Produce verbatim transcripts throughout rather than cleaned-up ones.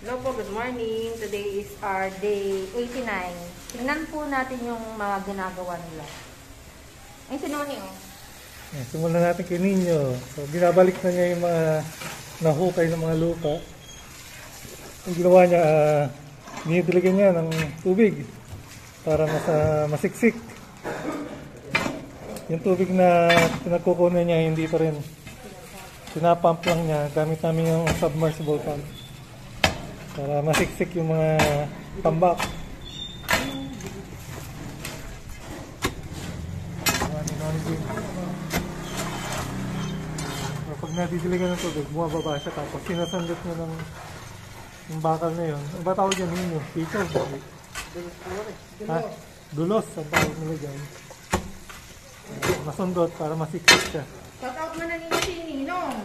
Hello po, good morning. Today is our day eighty-nine. Tingnan po natin yung mga ginagawa nila. Ay, si Noni, oh. Yeah, simulan natin kay Ninyo. So, binabalik na niya yung mga nahukay ng mga lupa. Ang ginawa niya, uh, dinidiligan niya ng tubig para mas, uh, masiksik. Yung tubig na pinagkukunan niya, hindi pa rin. Pinapump lang niya. Gamit namin yung submersible pump para masiksik yung mga tambak. Pag nadidiligan ng tubig, bumababa siya tapos sinasandot niya ng yung bakal na yun. Ang ba tawag yan ninyo? Pito? Ha? Dulos ang tawag nila dyan. Masundot para masiksik siya. Shout out mo na ninyo si Ninong.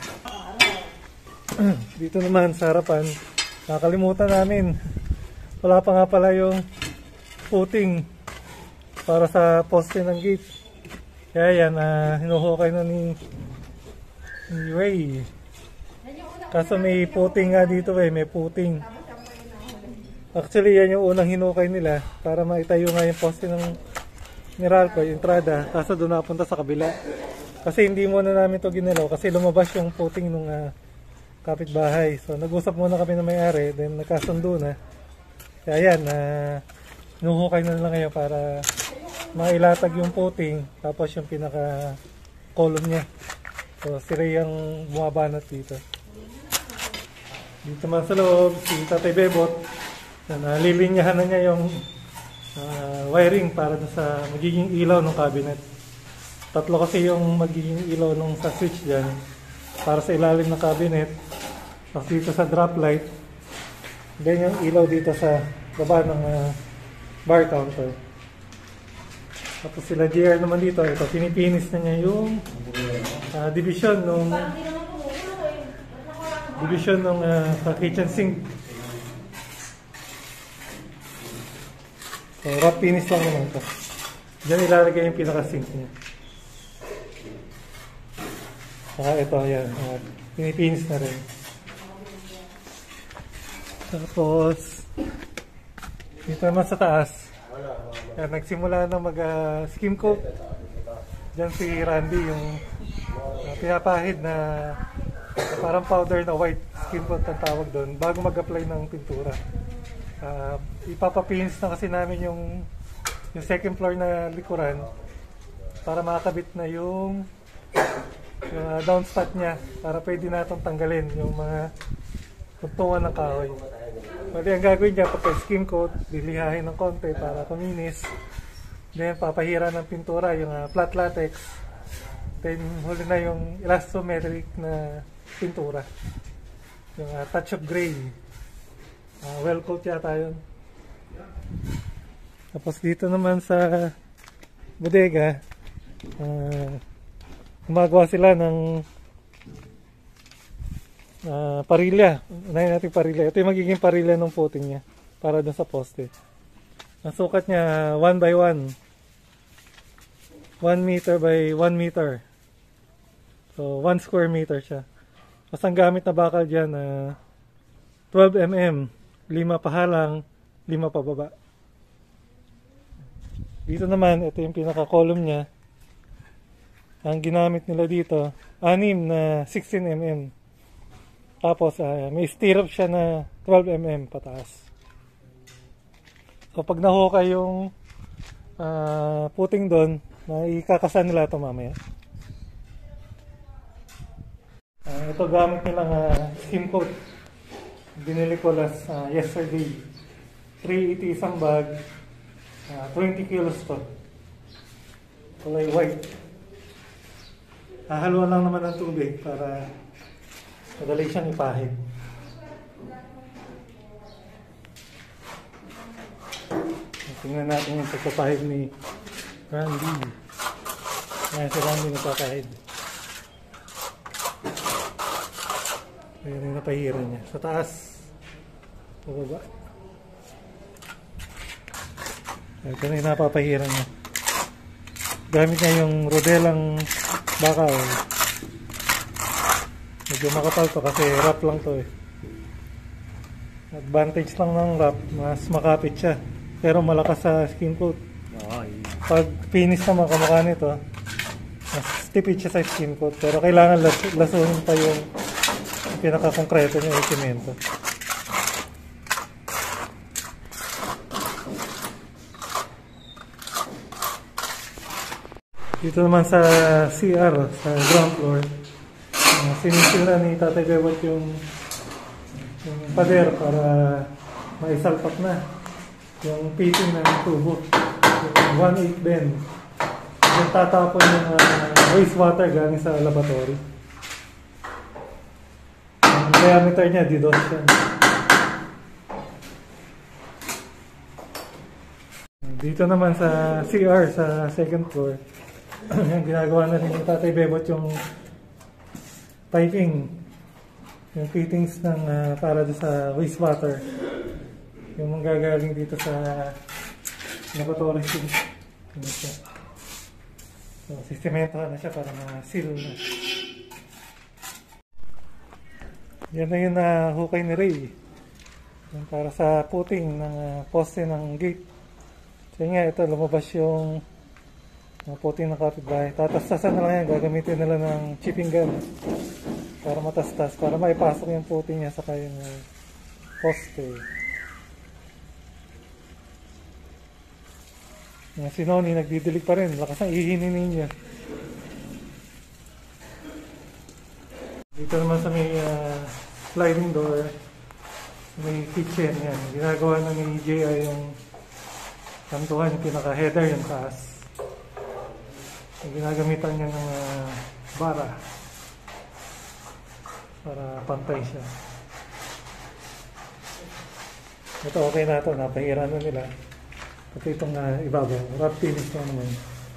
Dito naman sa harapan, nakalimutan namin. Wala pa nga pala yung footing para sa poste ng gate. Kaya yan, uh, hinuhukay na ni, ni Ray. Kaso may footing nga dito eh, may footing. Actually yan yung unang hinukay nila para maitayo nga yung poste ng Meralco, yung entrada. Kaso doon napunta sa kabila. Kasi hindi muna namin to ginalaw kasi lumabas yung footing nung uh, kapitbahay. So nag-usap muna kami na may-ari, then nagkasundo na. Kaya yan, uh, hinuhukay na lang ngayon para mailatag yung footing, tapos yung pinaka column niya. So si Ray ang bumabanat dito. Dito man sa loob, si Tatay Bebot, na nalilinyahan na niya yung uh, wiring para sa magiging ilaw ng cabinet. Tatlo kasi yung magiging ilaw nung sa switch dyan para sa ilalim ng cabinet. Tapos dito sa drop light, then yung ilaw dito sa baba ng uh, bar counter. Tapos sila J R naman dito, ito, pinipinis na niya yung uh, division nung division nung uh, sa kitchen sink. So rough finish lang naman ito. Diyan ilalagay yung pinaka-sink niya. Saka ito, ayan, uh, pinipinis na rin. Tapos dito naman sa taas, yan, nagsimula na mag uh, skim coat. Diyan si Randy yung uh, pinapahid na uh, parang powder na white skim coat ang tawag doon bago mag-apply ng pintura. Uh, ipapapaints na kasi namin yung yung second floor na likuran para makakabit na yung yung uh, downspat niya para pwede natong tanggalin yung mga tuntungan ng kahoy. Pwede ang gagawin niya pagka skim coat, lilihahin ng konti para kuminis. Then papahira ng pintura yung uh, flat latex. Then huli na yung elastometric na pintura. Yung uh, touch of gray. Uh, well coat yata yun. Tapos dito naman sa bodega, uh, gumagawa sila ng uh, parilya. Unahin natin parilya. Ito yung magiging parilya ng footing niya para dun sa poste. Ang sukat niya one by one. one meter by one meter. So one square meter siya. Tapos ang gamit na bakal dyan uh, twelve millimeters. lima pahalang, lima pababa. Dito naman, ito yung pinaka-column niya. Ang ginamit nila dito, anim na sixteen millimeters. Tapos, uh, may stirrup siya na twelve millimeters pataas. So, pag nahukay yung uh, puting doon, ikakasan nila ito mamaya. Uh, ito gamit nilang uh, skim coat. Binili ko last uh, yesterday. three eighty isang bag. Uh, twenty kilos to. Kulay white. Hahaluan lang naman ng tubig para madali siyang ipahid. Tingnan natin yung pagpapahid ni Randy. Ayan si Randy nagpapahid. Ayan yung napahiran niya. Sa taas. Pababa. Ito na yung napapahiran niya. Gamit niya yung rodelang bakal. Medyo makapal to kasi wrap lang to eh. Advantage lang ng wrap, mas makapit siya. Pero malakas sa skim coat. Okay. Pag finish naman kamukha nito, mas tipid siya sa skim coat. Pero kailangan las lasunin pa yung pinaka-konkreto niya yung semento. Dito naman sa C R, sa ground floor, uh, sinisil na ni Tatay Bebot yung, yung pader para maisalpak na yung fitting ng tubo, yung one eighth bend. Yung tatapon yung uh, wastewater galing sa laboratory. Ang diameter niya, di dos yan. Dito naman sa C R, sa second floor, yung ginagawa na rin yung Tatay Bebot yung piping, yung fittings ng uh, para sa wastewater, yung manggagaling dito sa laboratory sink. So, sistementohan na siya para ma-seal na. Yan na yung uh, hukay ni Ray, yung para sa puting ng uh, poste ng gate. So nga, ito lumabas yung mga puting ng kapitbahay. Tatastasan na lang yan, gagamitin nila ng chipping gun para matastas, para maipasok yung puting niya sa kayong uh, poste. Yung si Noni nagdidilig pa rin, lakas ang ihinin niya. Dito naman sa may uh, sliding door, may kitchen yan. Ginagawa na ni J I yung kantuhan, yung pinaka-header yung taas. Ginagamitan niya ng uh, bara para pantay siya. Ito okay na ito, napahiran na nila. Pati itong uh, ibabaw, wrap finish na naman.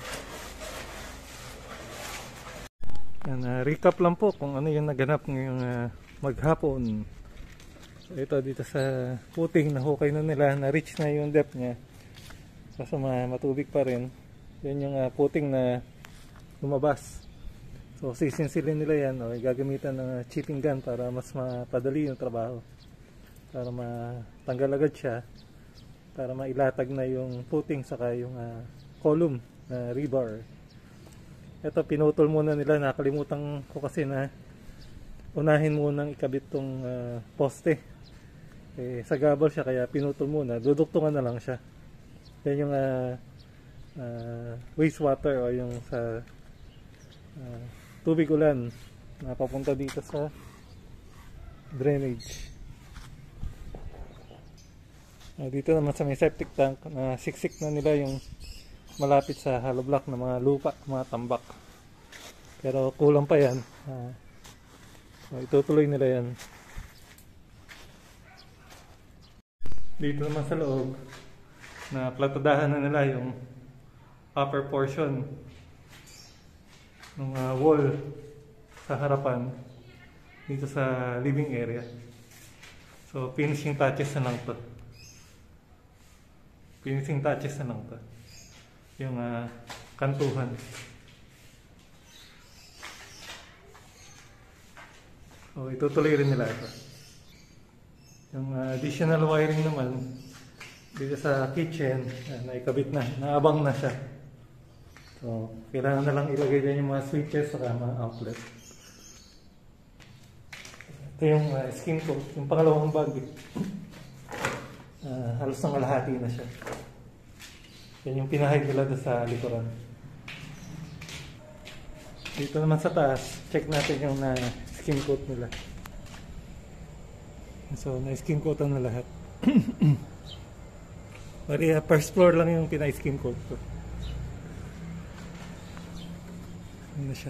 Yan, uh, recap lang po kung ano yung naganap ngayong uh, maghapon. So ito dito sa puting, nahukay na nila, na-reach na yung depth niya. Kaso matubig pa rin. Yan yung uh, puting na lumabas. So sisinsilin nila yan, o gagamitan ng uh, chipping gun para mas mapadali yung trabaho, para matanggal agad siya, para mailatag na yung puting saka yung uh, column na uh, rebar. Ito pinutol muna nila, nakalimutan ko kasi na unahin munang ikabit tong uh, poste. Eh, sagabal siya kaya pinutol muna, duduktungan na lang siya. Yan yung uh, uh, wastewater o yung sa uh, tubig ulan na papunta dito sa drainage. Uh, dito naman sa may septic tank na uh, siksik na nila yung malapit sa hollow block na mga lupa, mga tambak. Pero kulang pa yan. Uh, so itutuloy nila yan. Dito naman sa loob, na platadahan na nila yung upper portion ng uh, wall sa harapan dito sa living area. So finishing touches na lang to. Finishing touches na lang to. Yung uh, kantuhan. So itutuloy rin nila ito. Yung uh, additional wiring naman dito sa kitchen, uh, naikabit na, naabang na siya. So kailangan na lang ilagay dyan yung mga switches saka mga outlet. Ito yung uh, skin coat, yung pangalawang bag. Uh, halos nang kalahati na siya. Yan yung pinahide nila doon sa likuran. Dito naman sa taas, check natin yung na uh, skin coat nila. So na skin coat na lahat. Bali uh, first floor lang yung pinay-skin coat ko. Ano siya?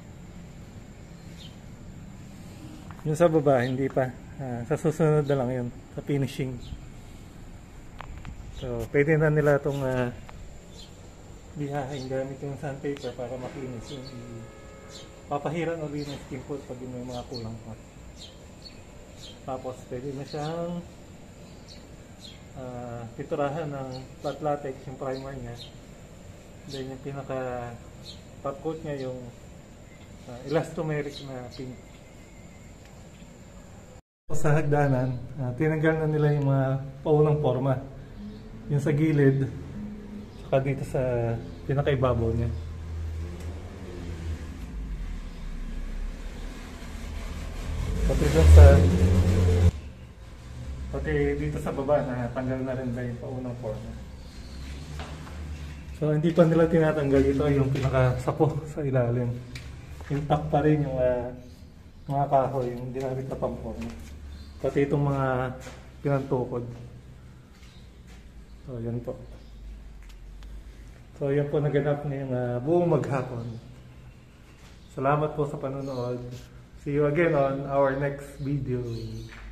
Yung sa baba, hindi pa. Uh, sa susunod na lang yun. Sa finishing. So, pwede na nila itong uh, bihahin gamit yung sandpaper para makinis. Yung papahiran ulit ng skin coat pag may mga kulang pa. Tapos, pwede na siyang uh, piturahan ng flat latex, yung primer niya. Then yung pinaka top coat niya yung uh, elastomeric na pink. Sa hagdanan, uh, tinanggal na nila yung mga paunang forma. Yung sa gilid, saka dito sa pinakaibabaw niya. Pati dun sa pati dito sa baba na tanggal na rin ba yung paunang forma. So hindi pa nila tinatanggal ito yung pinakasapo sa ilalim. Intact pa rin yung uh, mga kahoy, yung dinamit na pamforma. Pati itong mga pinantukod. So yan po. So yan po naganap ngayong uh, buong maghapon. Salamat po sa panonood. See you again on our next video.